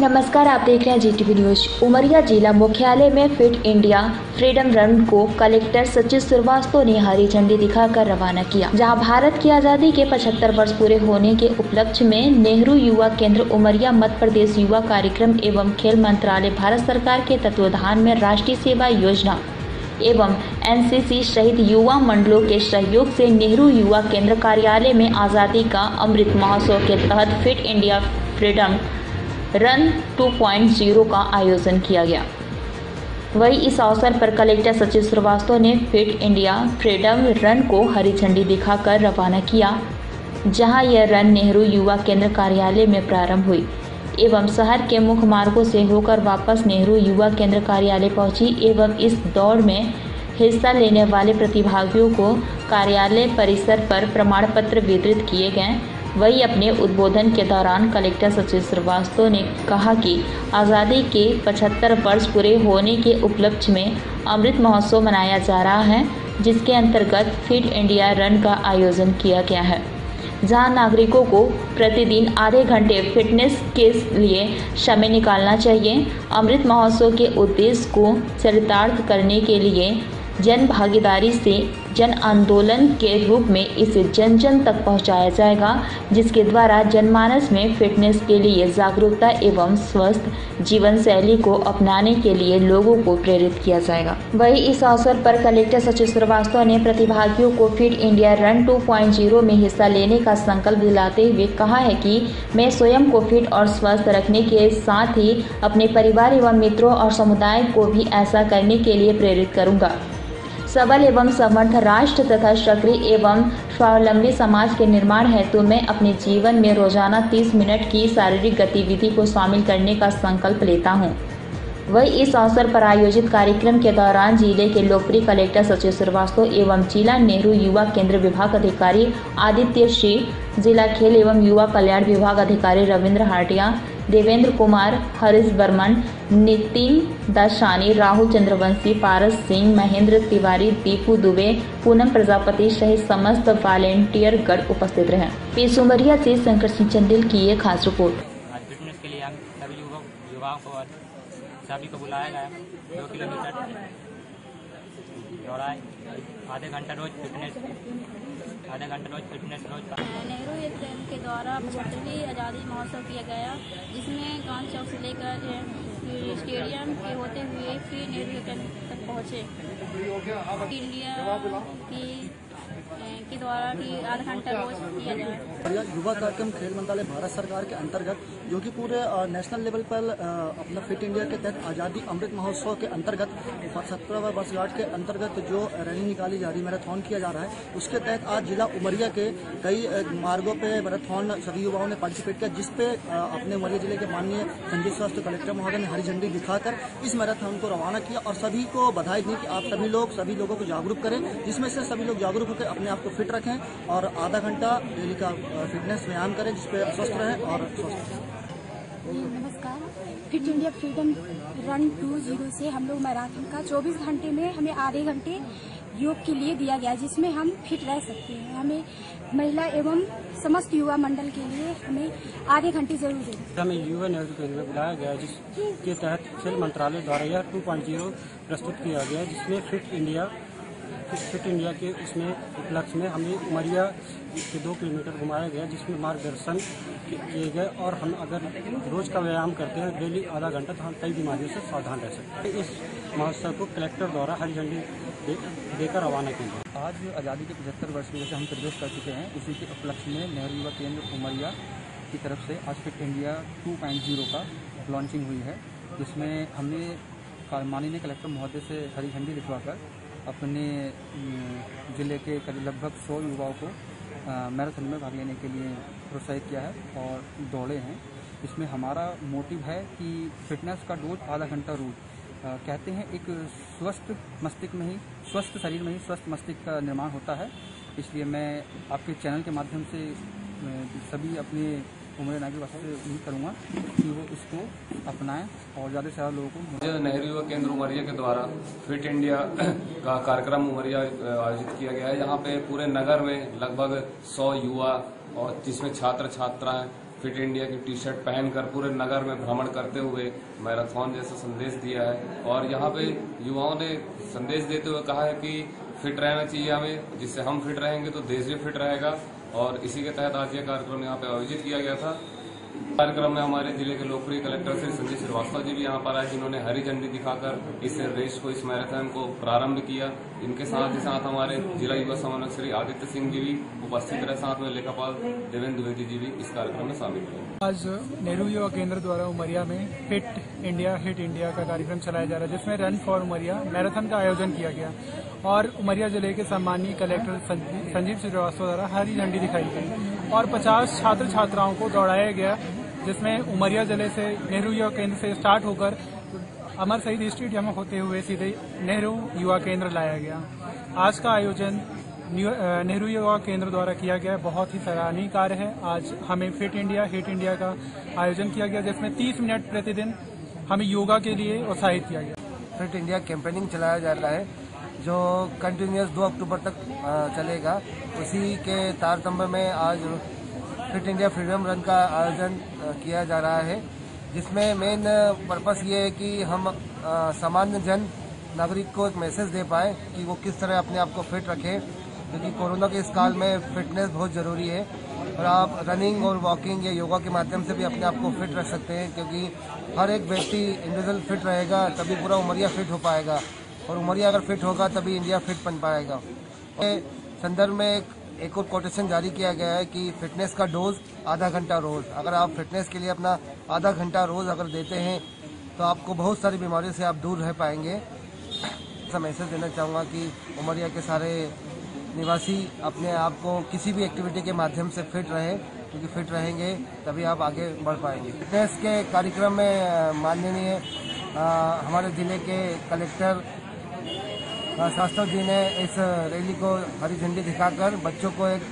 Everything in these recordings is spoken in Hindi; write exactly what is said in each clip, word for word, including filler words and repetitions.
नमस्कार, आप देख रहे हैं जीटीवी न्यूज। उमरिया जिला मुख्यालय में फिट इंडिया फ्रीडम रन को कलेक्टर सचिव श्रीवास्तव ने हरी झंडी दिखाकर रवाना किया, जहां भारत की आजादी के पचहत्तर वर्ष पूरे होने के उपलक्ष्य में नेहरू युवा केंद्र उमरिया, मध्य प्रदेश युवा कार्यक्रम एवं खेल मंत्रालय, भारत सरकार के तत्वाधान में राष्ट्रीय सेवा योजना एवं एनसीसी सहित युवा मंडलों के सहयोग से नेहरू युवा केंद्र कार्यालय में आजादी का अमृत महोत्सव के तहत fit India freedom run two point zero का आयोजन किया गया। वहीं इस अवसर पर कलेक्टर सचिव श्रीवास्तव ने फिट इंडिया फ्रीडम रन को हरी झंडी दिखाकर रवाना किया, जहां यह रन नेहरू युवा केंद्र कार्यालय में प्रारंभ हुई एवं शहर के मुख्य मार्गों से होकर वापस नेहरू युवा केंद्र कार्यालय पहुंची एवं इस दौड़ में हिस्सा लेने वाले प्रतिभागियों को कार्यालय परिसर पर प्रमाण पत्र वितरित किए गए। वही अपने उद्बोधन के दौरान कलेक्टर सचिव श्रीवास्तव ने कहा कि आज़ादी के पचहत्तर वर्ष पूरे होने के उपलक्ष्य में अमृत महोत्सव मनाया जा रहा है, जिसके अंतर्गत फिट इंडिया रन का आयोजन किया गया है, जहां नागरिकों को प्रतिदिन आधे घंटे फिटनेस के लिए समय निकालना चाहिए। अमृत महोत्सव के उद्देश्य को चरितार्थ करने के लिए जन भागीदारी से जन आंदोलन के रूप में इसे जन जन तक पहुंचाया जाएगा, जिसके द्वारा जनमानस में फिटनेस के लिए जागरूकता एवं स्वस्थ जीवन शैली को अपनाने के लिए लोगों को प्रेरित किया जाएगा। वहीं इस अवसर पर कलेक्टर सचिव श्रीवास्तव ने प्रतिभागियों को fit India run two point zero में हिस्सा लेने का संकल्प दिलाते हुए कहा है कि मैं स्वयं को फिट और स्वस्थ रखने के साथ ही अपने परिवार एवं मित्रों और समुदाय को भी ऐसा करने के लिए प्रेरित करूंगा। सबल एवं समर्थ राष्ट्र तथा सक्रिय एवं स्वावलंबी समाज के निर्माण हेतु मैं अपने जीवन में रोजाना तीस मिनट की शारीरिक गतिविधि को शामिल करने का संकल्प लेता हूं। वही इस अवसर पर आयोजित कार्यक्रम के दौरान जिले के लोकप्रिय कलेक्टर सचिव श्रीवास्तव एवं जिला नेहरू युवा केंद्र विभाग अधिकारी आदित्य सिंह, जिला खेल एवं युवा कल्याण विभाग अधिकारी रविंद्र हाटिया, देवेंद्र कुमार, हरीश बर्मन, नितिन दासानी, राहुल चंद्रवंशी, पारस सिंह, महेंद्र तिवारी, दीपू दुबे, पूनम प्रजापति सहित समस्त वॉलेंटियर गण उपस्थित रहे। पेश उमरिया से शंकर सिंह चंदेल की एक खास रिपोर्ट। फिटनेस के लिए हम सभी युवाओं को और सभी को बुलाया गया। दो किलोमीटर दौड़ाए, आधे घंटा रोज फिटनेस आधे घंटा रोज फिटनेस रोज का। नेहरू युवा के द्वारा पचहत्तरवीं आज़ादी महोत्सव किया गया, जिसमें गांधी चौक से लेकर स्टेडियम के होते हुए फिर नेहरू केंद्र तक पहुँचे। इंडिया की के द्वारा आधा घंटा रोज किया जाए। युवा कार्यक्रम खेल मंत्रालय भारत सरकार के अंतर्गत, जो कि पूरे नेशनल लेवल पर अपना फिट इंडिया के तहत आज़ादी अमृत महोत्सव के अंतर्गत सत्रहवां वर्षगांठ के अंतर्गत जो रैली निकाली जा रही, मैराथन किया जा रहा है, उसके तहत आज जिला उमरिया के कई मार्गों पे मैराथन सभी युवाओं ने पार्टिसिपेट किया, जिसपे अपने उमरिया जिले के माननीय संजय स्वास्थ्य कलेक्टर महोदय ने हरी झंडी दिखाकर इस मैराथन को रवाना किया और सभी को बधाई दी कि आप सभी लोग सभी लोगों को जागरूक करें, जिसमें से सभी लोग जागरूक होकर अपने आप को फिट रखें और आधा घंटा डेली का फिटनेस व्यायाम करें, जिसपे स्वस्थ रहें और स्वस्थ रहें। नमस्कार, fit India freedom run two zero से हम लोग मैराथन का चौबीस घंटे में हमें आधे घंटे योग के लिए दिया गया, जिसमें हम फिट रह सकते हैं। हमें महिला एवं समस्त युवा मंडल के लिए हमें आधे घंटे जरूर दें। हमें युवा नेहरू केंद्र में बुलाया गया, जिसके तहत खेल मंत्रालय द्वारा यह टू पॉइंट ज़ीरो प्रस्तुत किया गया, जिसमें फिट इंडिया फिट इंडिया के उसमें उपलक्ष्य में हमें उमरिया के दो किलोमीटर घुमाया गया, जिसमें मार्गदर्शन किए गए और हम अगर रोज का व्यायाम करते हैं डेली आधा घंटा, तो हम कई बीमारियों से सावधान रह सकते हैं। इस महोत्सव को कलेक्टर द्वारा हरी झंडी दे, देकर रवाना किया। आज आज़ादी के पचहत्तर वर्ष की वजह से हम प्रवेश कर चुके हैं। इसी के उपलक्ष्य में नेहरू युवा केंद्र उमरिया की तरफ से आज fit India two point zero का लॉन्चिंग हुई है, जिसमें हमने माननीय कलेक्टर महोदय से हरी झंडी दिखवाकर अपने ज़िले के करीब लगभग सौ युवाओं को मैराथन में भाग लेने के लिए प्रोत्साहित किया है और दौड़े हैं। इसमें हमारा मोटिव है कि फिटनेस का डोज आधा घंटा रोज। कहते हैं एक स्वस्थ मस्तिष्क में ही स्वस्थ शरीर में ही स्वस्थ मस्तिष्क का निर्माण होता है, इसलिए मैं आपके चैनल के माध्यम से सभी अपने उमरिया नागरिक वासी से उम्मीद करूँगा कि वो इसको अपनाएं और ज़्यादा से ज़्यादा लोगों को। नेहरू युवा केंद्र उमरिया के द्वारा फिट इंडिया का कार्यक्रम उमरिया आयोजित किया गया है, जहाँ पे पूरे नगर में लगभग सौ युवा और जिसमें छात्र छात्राएं फिट इंडिया की टी शर्ट पहनकर पूरे नगर में भ्रमण करते हुए मैराथन जैसा संदेश दिया है। और यहाँ पे युवाओं ने संदेश देते हुए कहा है कि फिट रहना चाहिए हमें, जिससे हम फिट रहेंगे तो देश भी फिट रहेगा। और इसी के तहत आज यह कार्यक्रम यहाँ पे आयोजित किया गया था। कार्यक्रम में हमारे जिले के लोकप्रिय कलेक्टर श्री संजीव श्रीवास्तव जी भी यहाँ पर आए, जिन्होंने हरी झंडी दिखाकर इस रेस को, इस मैराथन को प्रारंभ किया। इनके साथ ही साथ हमारे जिला युवा समन्वयक श्री आदित्य सिंह जी भी उपस्थित रहे, साथ में लेखापाल देवेंद्र द्विवेदी जी भी इस कार्यक्रम में शामिल हुए। आज नेहरू युवा केंद्र द्वारा उमरिया में फिट इंडिया हिट इंडिया का कार्यक्रम चलाया जा रहा है, जिसमें रन फॉर उमरिया मैराथन का आयोजन किया गया और उमरिया जिले के सम्मानीय कलेक्टर संजीव श्रीवास्तव द्वारा हरी झंडी दिखाई गई और पचास छात्र छात्राओं को दौड़ाया गया, जिसमें उमरिया जिले से नेहरू युवा केंद्र से स्टार्ट होकर अमर शहीद स्टेडियम होते हुए सीधे नेहरू युवा केंद्र लाया गया। आज का आयोजन नेहरू युवा केंद्र द्वारा किया गया, बहुत ही सराहनीय कार्य है। आज हमें फिट इंडिया हिट इंडिया का आयोजन किया गया, जिसमें तीस मिनट प्रतिदिन हमें योगा के लिए उत्साहित किया गया। फिट इंडिया कैंपेनिंग चलाया जा रहा है जो कंटिन्यूस दो अक्टूबर तक चलेगा। उसी के तारतम्य में आज फिट इंडिया फ्रीडम रन का आयोजन किया जा रहा है, जिसमें मेन पर्पस ये है कि हम सामान्य जन नागरिक को एक मैसेज दे पाए कि वो किस तरह अपने आप को फिट रखें, क्योंकि कोरोना के इस काल में फिटनेस बहुत ज़रूरी है। और आप रनिंग और वॉकिंग या योगा के माध्यम से भी अपने आप को फिट रख सकते हैं, क्योंकि हर एक व्यक्ति इंडिविजुअल फिट रहेगा तभी पूरा उमरिया फिट हो पाएगा, और उमरिया अगर फिट होगा तभी इंडिया फिट बन पाएगा। संदर्भ में एक एक और कोटेशन जारी किया गया है कि फिटनेस का डोज आधा घंटा रोज। अगर आप फिटनेस के लिए अपना आधा घंटा रोज अगर देते हैं तो आपको बहुत सारी बीमारियों से आप दूर रह पाएंगे। ऐसा मैसेज देना चाहूँगा कि उमरिया के सारे निवासी अपने आप को किसी भी एक्टिविटी के माध्यम से फिट रहे, क्योंकि फिट रहेंगे तभी आप आगे बढ़ पाएंगे। फिटनेस के कार्यक्रम में माननीय हमारे जिले के कलेक्टर शास्त्र जी ने इस रैली को हरी झंडी दिखाकर बच्चों को एक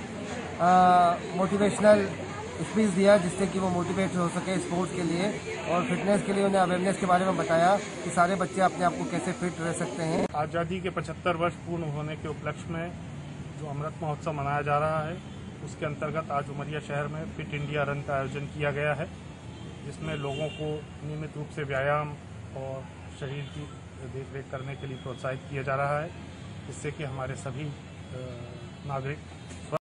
मोटिवेशनल स्पीच दिया, जिससे कि वो मोटिवेट हो सके स्पोर्ट्स के लिए और फिटनेस के लिए। उन्हें अवेयरनेस के बारे में बताया कि सारे बच्चे अपने आप को कैसे फिट रह सकते हैं। आज़ादी के पचहत्तर वर्ष पूर्ण होने के उपलक्ष्य में जो अमृत महोत्सव मनाया जा रहा है, उसके अंतर्गत आज उमरिया शहर में फिट इंडिया रन का आयोजन किया गया है, जिसमें लोगों को नियमित रूप से व्यायाम और शरीर की देख रेख करने के लिए प्रोत्साहित किया जा रहा है, जिससे कि हमारे सभी नागरिक